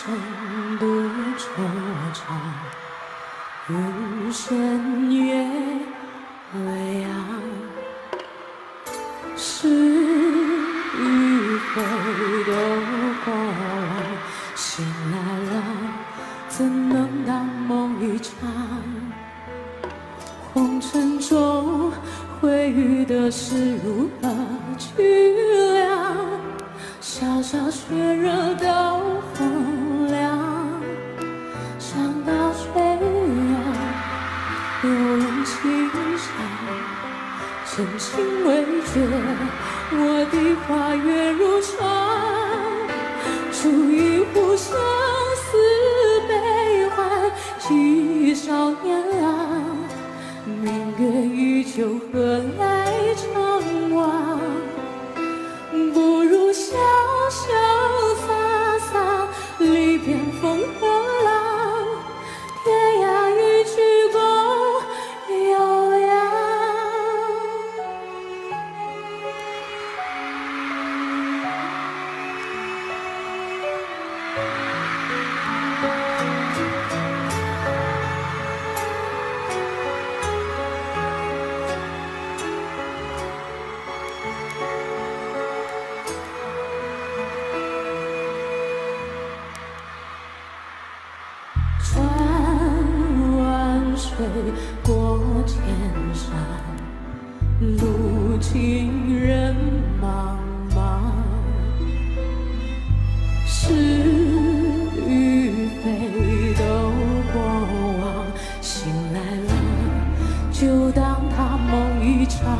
深度惆怅，云深月凉。是与非都过往，醒来了，怎能当梦一场？红尘中会遇的事如何去量？小小血热到风凉，山高水远，有人轻响，真情未绝。我的花月如霜，煮一壶相思悲欢，几少年郎。明月依旧，何来长望？不如潇潇洒洒，离别风和浪，天涯一曲共悠扬。穿万水过千山，路尽人茫茫。是与非都过往，醒来了，就当它梦一场。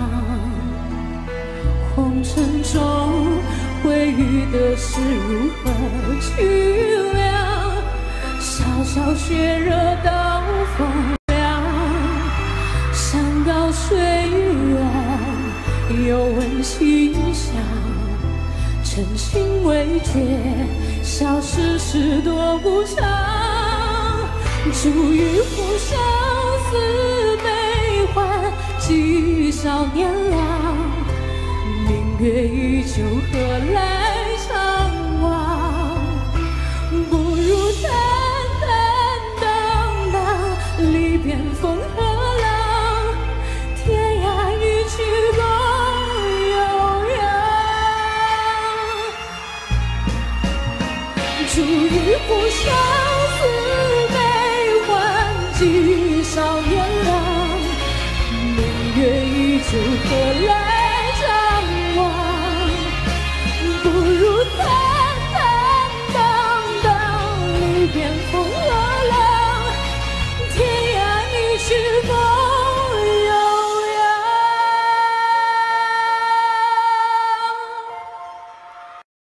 红尘中会遇的事如何去量？小小血热到风凉，山高水远，有闻馨香。真情未绝，笑世事多无常。煮一壶相思悲欢，几少年郎。明月依旧，何来长望？不如淡离别风和浪，天涯一曲共悠扬。煮一壶相思悲欢，几少年郎。明月依旧，何来